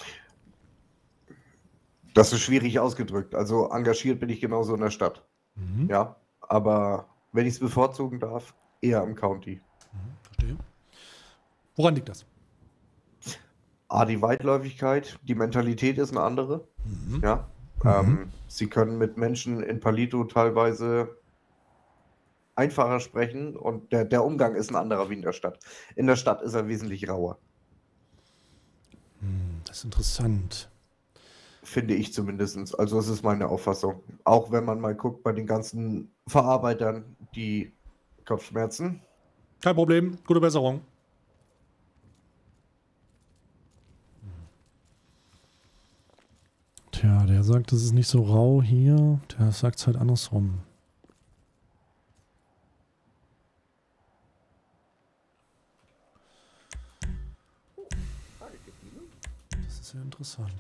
Das ist schwierig ausgedrückt. Also engagiert bin ich genauso in der Stadt. Mhm. Ja, aber wenn ich es bevorzugen darf, eher im County. Verstehe. Woran liegt das? A, die Weitläufigkeit, die Mentalität ist eine andere. Mhm. Ja. Mhm. Ähm, sie können mit Menschen in Palito teilweise einfacher sprechen und der, der Umgang ist ein anderer wie in der Stadt. In der Stadt ist er wesentlich rauer. Das ist interessant. Finde ich zumindest. Also das ist meine Auffassung. Auch wenn man mal guckt bei den ganzen Verarbeitern, die Kopfschmerzen. Kein Problem, gute Besserung. Tja, der sagt, es ist nicht so rau hier. Der sagt es halt andersrum. Das ist ja interessant.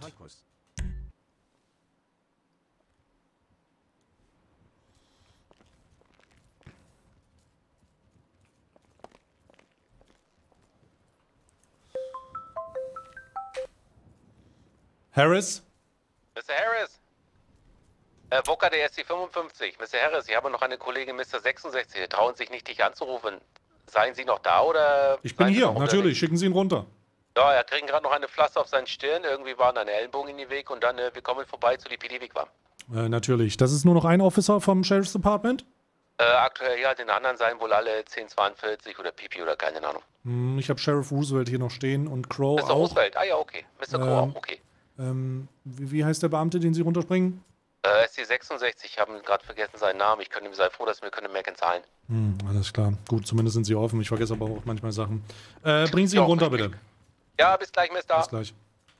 Harris? Mister Harris? Äh, Boca der S C fünfundfünfzig. Mister Harris, ich habe noch eine Kollegin, Mister sechsundsechzig. Die trauen sich nicht, dich anzurufen. Seien Sie noch da oder? Ich bin seien Sie hier, noch natürlich. unterwegs? Schicken Sie ihn runter. Ja, er kriegt gerade noch eine Pflaster auf seinen Stirn. Irgendwie waren eine Ellenbogen in den Weg und dann, äh, wir kommen vorbei zu die P D-Wigwam. Äh, natürlich. Das ist nur noch ein Officer vom Sheriff's Department? Äh, aktuell ja, den anderen seien wohl alle zehn zweiundvierzig oder Pipi oder keine Ahnung. Hm, ich habe Sheriff Roosevelt hier noch stehen und Crow Mister auch. Roosevelt, ah ja, okay. Mister Ähm, Crow auch, okay. Ähm, wie, wie heißt der Beamte, den Sie runterspringen? Äh, S C sechsundsechzig, ich habe gerade vergessen seinen Namen. Ich könnte ihm sei froh, dass wir können Mac zahlen. Hm, alles klar. Gut, zumindest sind Sie offen. Ich vergesse aber auch manchmal Sachen. Äh, bringen Sie ihn Ja, runter, bitte. Ja, bis gleich, Mister. Bis gleich.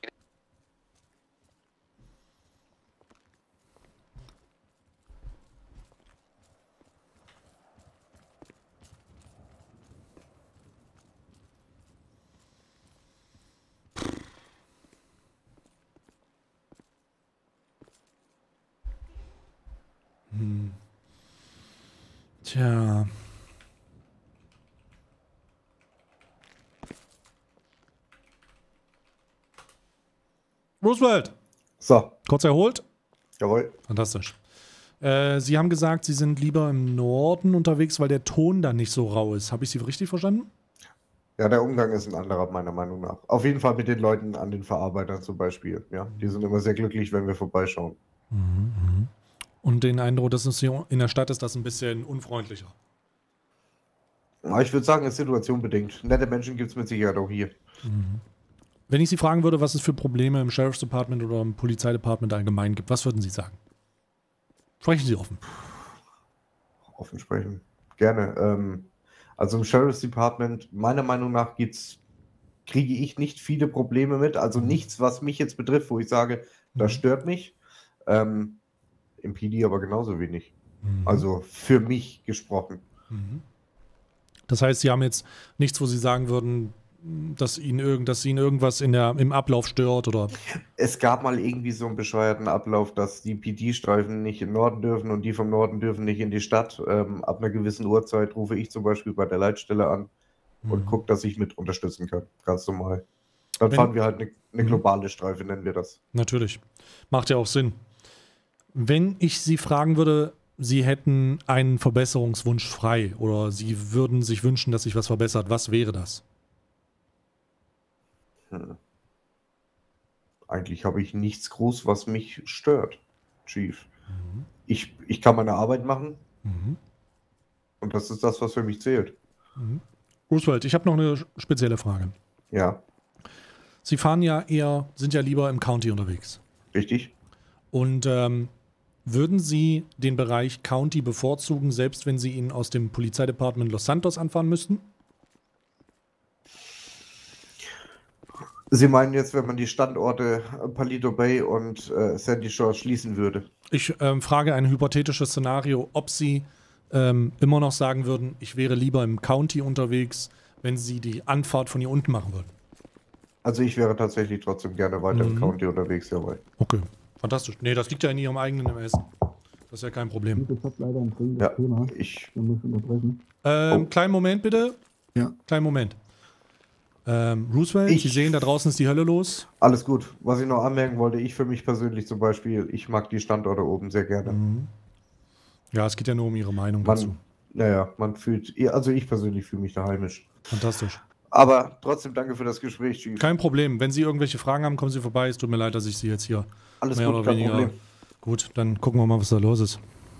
Hm. Tja. Roosevelt! So. Kurz erholt? Jawohl. Fantastisch. Äh, Sie haben gesagt, Sie sind lieber im Norden unterwegs, weil der Ton dann nicht so rau ist. Habe ich Sie richtig verstanden? Ja, der Umgang ist ein anderer, meiner Meinung nach. Auf jeden Fall mit den Leuten an den Verarbeitern zum Beispiel. Ja, die sind immer sehr glücklich, wenn wir vorbeischauen. Mhm. Und den Eindruck, dass es hier in der Stadt ist, das ein bisschen unfreundlicher. Ja, ich würde sagen, es ist situationbedingt. Nette Menschen gibt es mit Sicherheit auch hier. Mhm. Wenn ich Sie fragen würde, was es für Probleme im Sheriff's Department oder im Polizeidepartment allgemein gibt, was würden Sie sagen? Sprechen Sie offen. Offen sprechen. Gerne. Ähm, also im Sheriff's Department, meiner Meinung nach, gibt's, kriege ich nicht viele Probleme mit. Also nichts, was mich jetzt betrifft, wo ich sage, das stört mich. Ähm, Im P D aber genauso wenig. Mhm. Also für mich gesprochen. Mhm. Das heißt, Sie haben jetzt nichts, wo Sie sagen würden, dass Ihnen, irgend, dass Ihnen irgendwas in der, im Ablauf stört oder. Es gab mal irgendwie so einen bescheuerten Ablauf, dass die P D-Streifen nicht im Norden dürfen und die vom Norden dürfen nicht in die Stadt. Ähm, ab einer gewissen Uhrzeit rufe ich zum Beispiel bei der Leitstelle an und Mhm. gucke, dass ich mit unterstützen kann. Ganz normal. Dann Wenn- fahren wir halt eine, eine Mhm. globale Streife, nennen wir das. Natürlich. Macht ja auch Sinn. Wenn ich Sie fragen würde, Sie hätten einen Verbesserungswunsch frei oder Sie würden sich wünschen, dass sich was verbessert, was wäre das? Hm. Eigentlich habe ich nichts groß, was mich stört, Chief. Mhm. Ich, ich kann meine Arbeit machen Mhm. und das ist das, was für mich zählt. Mhm. Roosevelt, ich habe noch eine spezielle Frage. Ja. Sie fahren ja eher, sind ja lieber im County unterwegs. Richtig. Und ähm, würden Sie den Bereich County bevorzugen, selbst wenn Sie ihn aus dem Polizeidepartement Los Santos anfahren müssten? Sie meinen jetzt, wenn man die Standorte Paleto Bay und äh, Sandy Shore schließen würde? Ich ähm, frage ein hypothetisches Szenario, ob Sie ähm, immer noch sagen würden, ich wäre lieber im County unterwegs, wenn Sie die Anfahrt von hier unten machen würden. Also ich wäre tatsächlich trotzdem gerne weiter Mhm. im County unterwegs, jawohl. Okay, fantastisch. Nee, das liegt ja in Ihrem eigenen Ermessen. Das ist ja kein Problem. Das hat leider ein dringendes Ja, Thema. ich. Wir müssen unterbrechen. Ähm, kleinen Moment bitte. Ja. Kleinen Moment. Ähm, Roosevelt, Ich- Sie sehen, da draußen ist die Hölle los. Alles gut. Was ich noch anmerken wollte, ich für mich persönlich zum Beispiel, ich mag die Standorte oben sehr gerne. Mhm. Ja, es geht ja nur um Ihre Meinung Man, dazu. naja, man fühlt, also ich persönlich fühle mich da heimisch. Fantastisch. Aber trotzdem danke für das Gespräch, Chief. Kein Problem. Wenn Sie irgendwelche Fragen haben, kommen Sie vorbei. Es tut mir leid, dass ich Sie jetzt hier Alles mehr gut, oder kein weniger... Problem. Gut, dann gucken wir mal, was da los ist.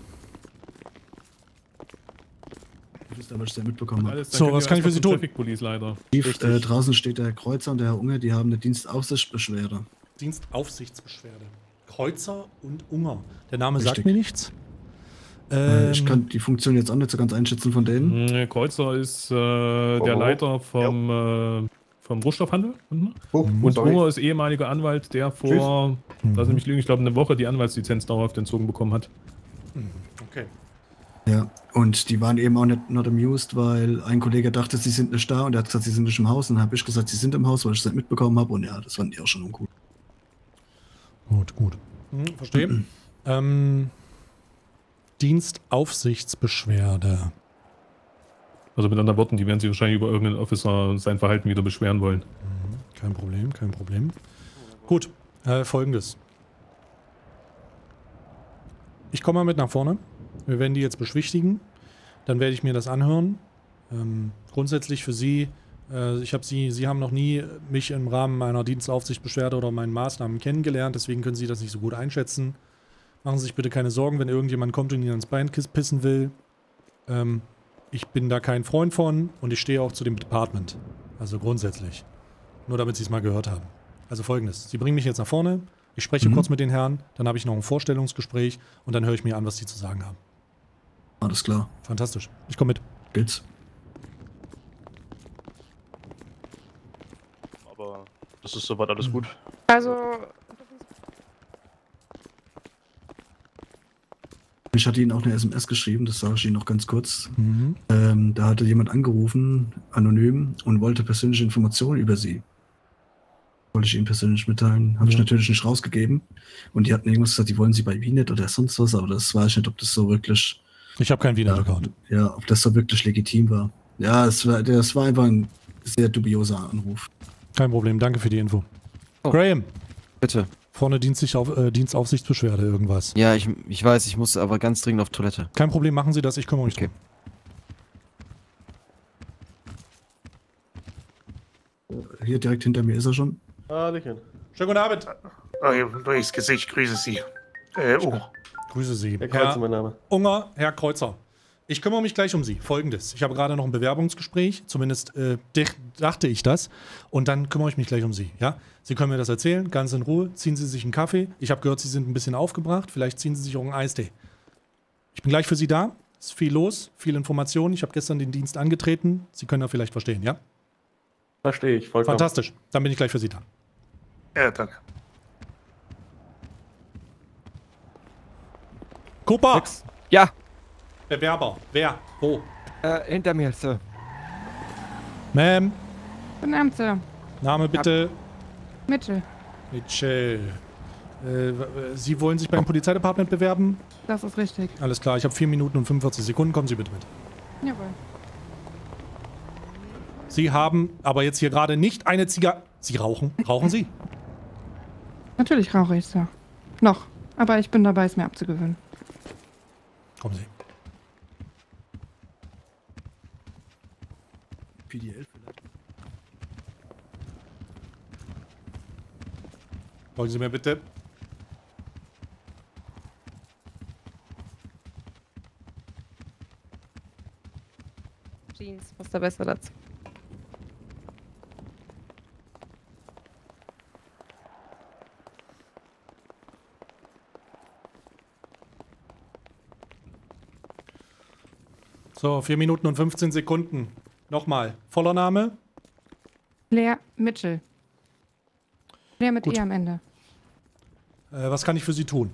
Ich wüsste, was ich da mitbekommen habe. Alles, dann So, können was wir kann ich für erstmal Sie zum tun? Traffic Police leider. Chief, äh, draußen steht der Herr Kreuzer und der Herr Unge, die haben eine Dienstaufsichtsbeschwerde. Dienstaufsichtsbeschwerde. Kreuzer und Unger. Der Name sagt Richtig. mir nichts. Äh, ich Ähm, kann die Funktion jetzt auch nicht so ganz einschätzen von denen. Mhm, Kreuzer ist äh, der oh. Leiter vom, äh, vom Rohstoffhandel. Mhm. Oh, Und sorry. Unger ist ehemaliger Anwalt, der vor, lass mich lügen, ich glaube eine Woche die Anwaltslizenz dauerhaft entzogen bekommen hat. Okay. Ja, und die waren eben auch nicht not amused, weil ein Kollege dachte, sie sind nicht da und er hat gesagt, sie sind nicht im Haus. Und dann habe ich gesagt, sie sind im Haus, weil ich es nicht mitbekommen habe. Und ja, das fanden die auch schon uncool. Gut, gut. Hm, verstehe. ähm, Dienstaufsichtsbeschwerde. Also mit anderen Worten, die werden sich wahrscheinlich über irgendeinen Officer sein Verhalten wieder beschweren wollen. Mhm, kein Problem, kein Problem. Gut, äh, folgendes. Ich komme mal mit nach vorne. Wir werden die jetzt beschwichtigen. Dann werde ich mir das anhören. Ähm, grundsätzlich für Sie, äh, ich habe Sie, Sie haben noch nie mich im Rahmen meiner Dienstaufsichtsbeschwerde oder meinen Maßnahmen kennengelernt, deswegen können Sie das nicht so gut einschätzen. Machen Sie sich bitte keine Sorgen, wenn irgendjemand kommt und Ihnen ans Bein kiss- pissen will. Ähm, ich bin da kein Freund von und ich stehe auch zu dem Department. Also grundsätzlich. Nur damit Sie es mal gehört haben. Also folgendes. Sie bringen mich jetzt nach vorne, ich spreche Mhm. kurz mit den Herren, dann habe ich noch ein Vorstellungsgespräch und dann höre ich mir an, was die zu sagen haben. Alles klar. Fantastisch. Ich komme mit. Geht's? Aber das ist soweit alles gut. Also, Ich hatte Ihnen auch eine S M S geschrieben, das sage ich Ihnen noch ganz kurz. Mhm. Ähm, da hatte jemand angerufen, anonym, und wollte persönliche Informationen über Sie. Wollte ich Ihnen persönlich mitteilen. Habe ich Ja. natürlich nicht rausgegeben. Und die hatten irgendwas gesagt, die wollen Sie bei Wienet oder sonst was, aber das weiß ich nicht, ob das so wirklich... Ich habe keinen Wiener-Account. Ja, ob das so wirklich legitim war. Ja, es war, das war einfach ein sehr dubioser Anruf. Kein Problem, danke für die Info. Graham. Bitte. Vorne Dienstlich auf, äh, Dienstaufsichtsbeschwerde, irgendwas. Ja, ich, ich weiß, ich muss aber ganz dringend auf Toilette. Kein Problem, machen Sie das, ich kümmere mich Okay. drum. Hier direkt hinter mir ist er schon. Hallöchen. Schönen guten Abend. Oh, durchs Gesicht, grüße Sie. Äh, oh. Grüße Sie. Herr Kreuzer, mein Name. Unger, Herr Kreuzer. Ich kümmere mich gleich um Sie. Folgendes. Ich habe gerade noch ein Bewerbungsgespräch, zumindest äh, dech- dachte ich das. Und dann kümmere ich mich gleich um Sie. Ja? Sie können mir das erzählen, ganz in Ruhe. Ziehen Sie sich einen Kaffee. Ich habe gehört, Sie sind ein bisschen aufgebracht. Vielleicht ziehen Sie sich auch einen Eistee. Ich bin gleich für Sie da. Es ist viel los, viel Information. Ich habe gestern den Dienst angetreten. Sie können ja vielleicht verstehen, ja? Verstehe ich, vollkommen. Fantastisch. Dann bin ich gleich für Sie da. Ja, danke. Cooper! Ja. Bewerber. Wer? Wo? Äh, hinter mir, Sir. Ma'am. guten Abend, Sir. Name bitte. Mitchell. Mitchell. Äh, Sie wollen sich beim Polizeidepartement bewerben? Das ist richtig. Alles klar, ich habe vier Minuten und fünfundvierzig Sekunden. Kommen Sie bitte mit. Jawohl. Sie haben aber jetzt hier gerade nicht eine Zigarette. Sie rauchen? Rauchen Sie? Natürlich rauche ich, Sir. Noch. Aber ich bin dabei, es mir abzugewöhnen. Kommen Sie. P D L vielleicht. Folgen Sie mir bitte. Jeans, passt da besser dazu. So, vier Minuten und fünfzehn Sekunden. Nochmal. Voller Name? Claire Mitchell. Claire mit Gut. E am Ende. Äh, was kann ich für Sie tun?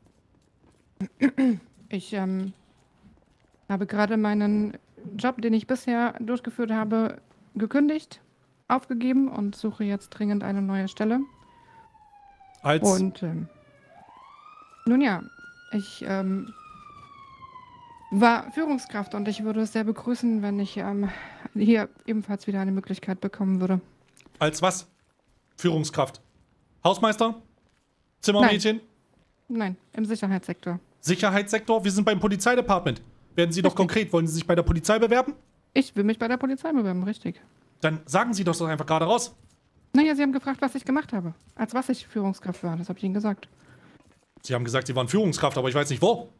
Ich ähm, habe gerade meinen Job, den ich bisher durchgeführt habe, gekündigt, aufgegeben und suche jetzt dringend eine neue Stelle. Als? Und ähm, nun ja, ich ähm, war Führungskraft und ich würde es sehr begrüßen, wenn ich ähm, hier ebenfalls wieder eine Möglichkeit bekommen würde. Als was? Führungskraft? Hausmeister? Zimmermädchen? Nein, im Sicherheitssektor. Sicherheitssektor? Wir sind beim Polizeidepartement. Werden Sie doch konkret. Wollen Sie sich bei der Polizei bewerben? Ich will mich bei der Polizei bewerben, richtig. Dann sagen Sie doch so einfach gerade raus. Naja, Sie haben gefragt, was ich gemacht habe. Als was ich Führungskraft war, das habe ich Ihnen gesagt. Sie haben gesagt, Sie waren Führungskraft, aber ich weiß nicht wo.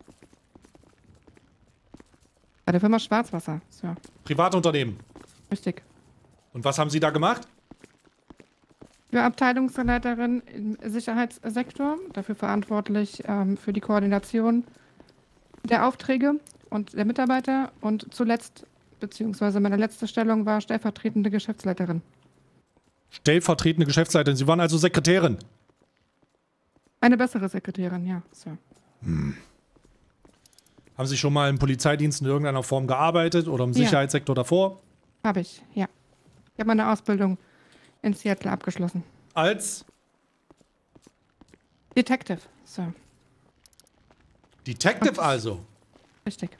Bei der Firma Schwarzwasser, so. Privatunternehmen. Richtig. Und was haben Sie da gemacht? Ich war Abteilungsleiterin im Sicherheitssektor, dafür verantwortlich ähm, für die Koordination der Aufträge und der Mitarbeiter und zuletzt, beziehungsweise meine letzte Stellung war stellvertretende Geschäftsleiterin. Stellvertretende Geschäftsleiterin. Sie waren also Sekretärin. Eine bessere Sekretärin, ja. So. Hm. Haben Sie schon mal im Polizeidienst in irgendeiner Form gearbeitet oder im Ja. Sicherheitssektor davor? Habe ich, ja. Ich habe meine Ausbildung in Seattle abgeschlossen. Als? Detective, so. Detective also? Richtig.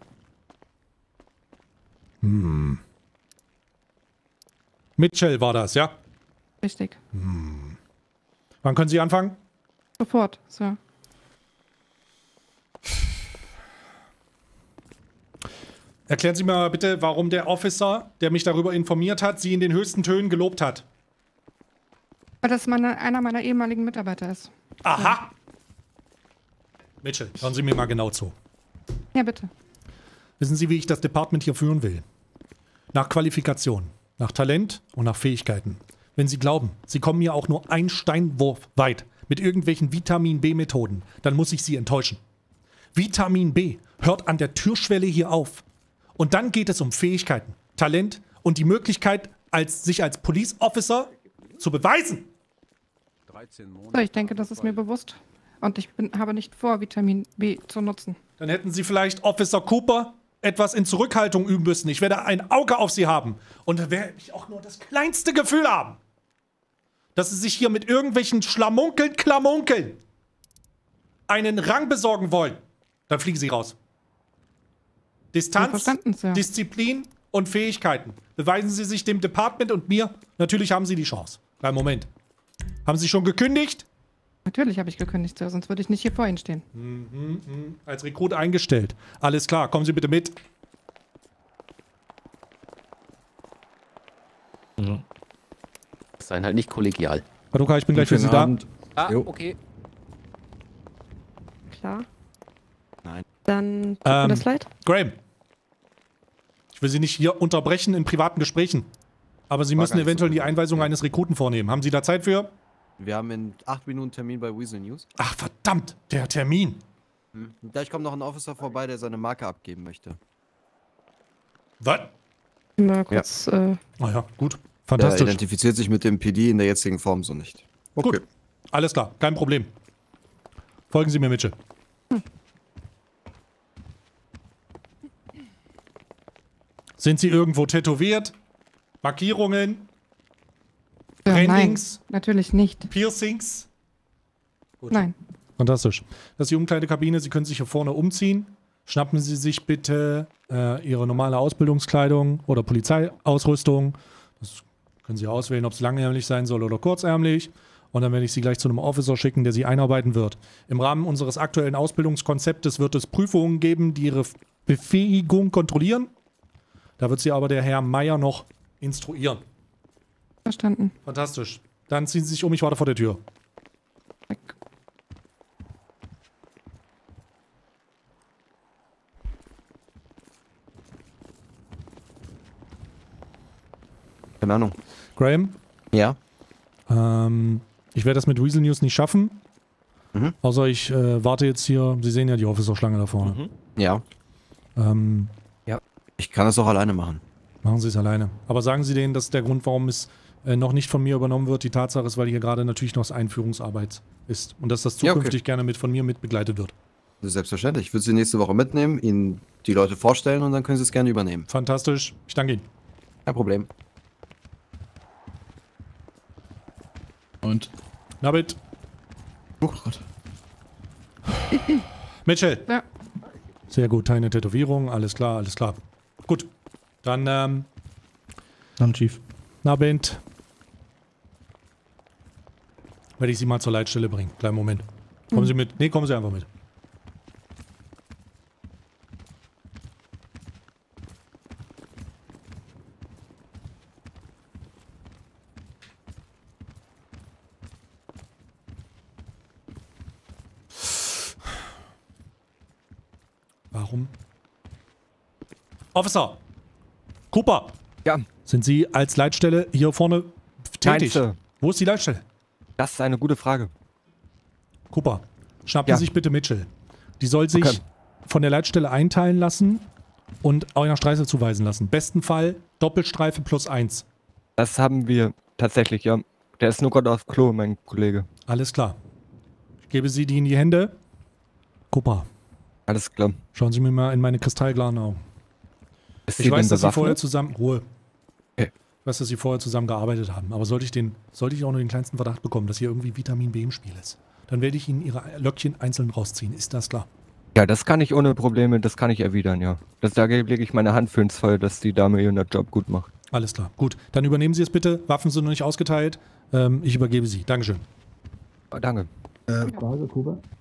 Hm. Mitchell war das, ja? Richtig. Hm. Wann können Sie anfangen? Sofort, so. Erklären Sie mir mal bitte, warum der Officer, der mich darüber informiert hat, Sie in den höchsten Tönen gelobt hat. Weil das meine, einer meiner ehemaligen Mitarbeiter ist. Aha! Mitchell, hören Sie mir mal genau zu. Ja, bitte. Wissen Sie, wie ich das Department hier führen will? Nach Qualifikation, nach Talent und nach Fähigkeiten. Wenn Sie glauben, Sie kommen mir auch nur einen Steinwurf weit mit irgendwelchen Vitamin-B-Methoden, dann muss ich Sie enttäuschen. Vitamin B hört an der Türschwelle hier auf. Und dann geht es um Fähigkeiten, Talent und die Möglichkeit, als, sich als Police Officer zu beweisen. So, ich denke, das ist mir bewusst. Und ich bin, habe nicht vor, Vitamin B zu nutzen. Dann hätten Sie vielleicht Officer Cooper etwas in Zurückhaltung üben müssen. Ich werde ein Auge auf Sie haben. Und da werde ich auch nur das kleinste Gefühl haben, dass Sie sich hier mit irgendwelchen Schlamunkeln, Klamunkeln einen Rang besorgen wollen. Dann fliegen Sie raus. Distanz, Disziplin und Fähigkeiten. Beweisen Sie sich dem Department und mir. Natürlich haben Sie die Chance. Kleinen Moment. Haben Sie schon gekündigt? Natürlich habe ich gekündigt, Sir, sonst würde ich nicht hier vor Ihnen stehen. Mhm, mh. Als Rekrut eingestellt. Alles klar, kommen Sie bitte mit. Mhm. Seien halt nicht kollegial. Paduka, ich bin gleich für Sie da. Ah, Jo. okay. Klar. Nein. Dann tut Ähm, mir das leid. Graham. Ich will Sie nicht hier unterbrechen in privaten Gesprächen. Aber Sie War müssen gar nicht eventuell so die Einweisung eines Rekruten vornehmen. Haben Sie da Zeit für? Wir haben in acht Minuten Termin bei Weasel News. Ach, verdammt, der Termin. Hm. Gleich kommt noch ein Officer vorbei, der seine Marke abgeben möchte. Was? Mal kurz, ja. äh, Oh ja, gut. Der Fantastisch. identifiziert sich mit dem P D in der jetzigen Form so nicht. Okay. Gut. Alles klar, kein Problem. Folgen Sie mir, Mitchell. Hm. Sind Sie irgendwo tätowiert? Markierungen? ja, nein, Brandings? natürlich nicht. Piercings? Gut. Nein. Fantastisch. Das ist die Umkleidekabine. Sie können sich hier vorne umziehen. Schnappen Sie sich bitte äh, Ihre normale Ausbildungskleidung oder Polizeiausrüstung. Das können Sie auswählen, ob es langärmlich sein soll oder kurzärmlich. Und dann werde ich Sie gleich zu einem Officer schicken, der Sie einarbeiten wird. Im Rahmen unseres aktuellen Ausbildungskonzeptes wird es Prüfungen geben, die Ihre Befähigung kontrollieren. Da wird Sie aber der Herr Meier noch instruieren. Verstanden. Fantastisch. Dann ziehen Sie sich um, ich warte vor der Tür. Keine Ahnung. Graham? Ja? Ähm, ich werde das mit Weasel News nicht schaffen. Mhm. Außer ich äh, warte jetzt hier. Sie sehen ja die Officer-Schlange da vorne. Mhm. Ja. Ähm, ja. Ich kann das auch alleine machen. Machen Sie es alleine. Aber sagen Sie denen, dass der Grund, warum es äh, noch nicht von mir übernommen wird, die Tatsache ist, weil hier gerade natürlich noch das Einführungsarbeit ist. Und dass das zukünftig ja, okay. gerne mit von mir mit begleitet wird. Selbstverständlich. Ich würde Sie nächste Woche mitnehmen, Ihnen die Leute vorstellen und dann können Sie es gerne übernehmen. Fantastisch. Ich danke Ihnen. Kein Problem. Und? Nabit. Oh Gott. Mitchell. Ja. Sehr gut, keine Tätowierung, alles klar, alles klar. Gut, dann, ähm... Dann Chief. Nabend. Werde ich Sie mal zur Leitstelle bringen. Kleinen Moment. Kommen Hm. Sie mit. Nee, kommen Sie einfach mit. Warum? Officer! Cooper! Ja. Sind Sie als Leitstelle hier vorne tätig? Nein, Sir. Wo ist die Leitstelle? Das ist eine gute Frage. Cooper, schnappen Ja. Sie sich bitte Mitchell. Die soll sich Okay. von der Leitstelle einteilen lassen und einer Streife zuweisen lassen. Besten Fall Doppelstreife plus eins. Das haben wir tatsächlich, ja. Der ist nur gerade auf Klo, mein Kollege. Alles klar. Ich gebe Sie die in die Hände. Cooper. Alles klar. Schauen Sie mir mal in meine kristallklaren Augen. Ist Ich sie weiß, denn dass Sie bewaffnet? vorher zusammen... Ruhe. Okay. Ich weiß, dass Sie vorher zusammen gearbeitet haben. Aber sollte ich, den, sollte ich auch nur den kleinsten Verdacht bekommen, dass hier irgendwie Vitamin B im Spiel ist, dann werde ich Ihnen Ihre Löckchen einzeln rausziehen. Ist das klar? Ja, das kann ich ohne Probleme, das kann ich erwidern, ja. Das, da lege ich meine Hand für ins Feuer, dass die Dame ihren Job gut macht. Alles klar. Gut. Dann übernehmen Sie es bitte. Waffen sind noch nicht ausgeteilt. Ähm, ich übergebe Sie. Dankeschön. Oh, danke. Äh, Frage, Kuba?